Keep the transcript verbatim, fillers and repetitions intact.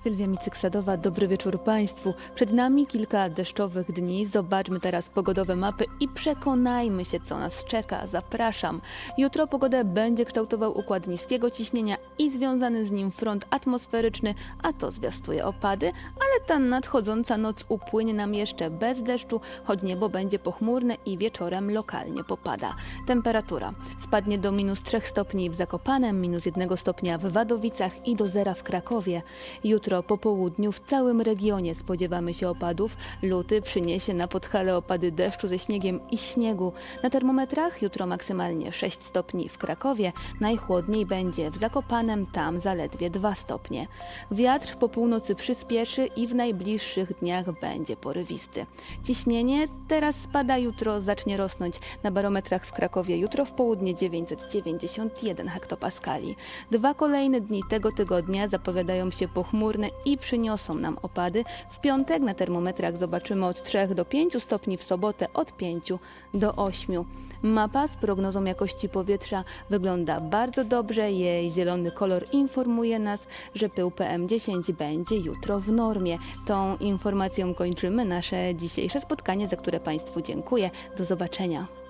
Sylwia Micyksadowa, dobry wieczór Państwu. Przed nami kilka deszczowych dni. Zobaczmy teraz pogodowe mapy i przekonajmy się, co nas czeka. Zapraszam. Jutro pogodę będzie kształtował układ niskiego ciśnienia i związany z nim front atmosferyczny, a to zwiastuje opady, ale ta nadchodząca noc upłynie nam jeszcze bez deszczu, choć niebo będzie pochmurne i wieczorem lokalnie popada. Temperatura spadnie do minus trzech stopni w Zakopanem, minus jednego stopnia w Wadowicach i do zera w Krakowie. Jutro po południu w całym regionie spodziewamy się opadów. Luty przyniesie na Podhale opady deszczu ze śniegiem i śniegu. Na termometrach jutro maksymalnie sześć stopni w Krakowie, najchłodniej będzie w Zakopanem, tam zaledwie dwa stopnie. Wiatr po północy przyspieszy i w najbliższych dniach będzie porywisty. Ciśnienie teraz spada, jutro zacznie rosnąć. Na barometrach w Krakowie jutro w południe dziewięćset dziewięćdziesiąt jeden hektopaskali. Dwa kolejne dni tego tygodnia zapowiadają się pochmurne i przyniosą nam opady. W piątek na termometrach zobaczymy od trzech do pięciu stopni, w sobotę od pięciu do ośmiu. Mapa z prognozą jakości powietrza wygląda bardzo dobrze. Jej zielony kolor informuje nas, że pył P M dziesięć będzie jutro w normie. Tą informacją kończymy nasze dzisiejsze spotkanie, za które Państwu dziękuję. Do zobaczenia.